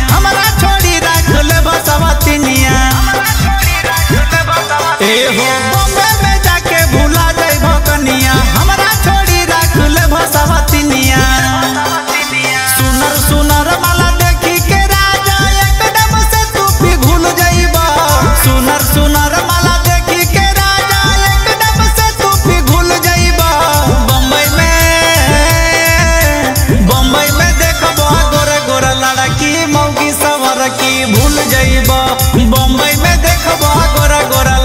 हमरा छोड़ी रख ले बसवतिनिया ए हो बॉम्बे में जाके भूला जाइबो कनिया हमरा छोड़ी रख ले बसवतिनिया सुनर सुनर माला देखी के राजा एकदम से तू पिघुल जाइबो सुनर सुनर माला देखी के राजा एकदम से तू पिघुल जाइबो बम्बई में देखबो गोरे गोरे लड़की मौगी सवर की भूल जाइबो बम्बई में देखबो गोरा गोरा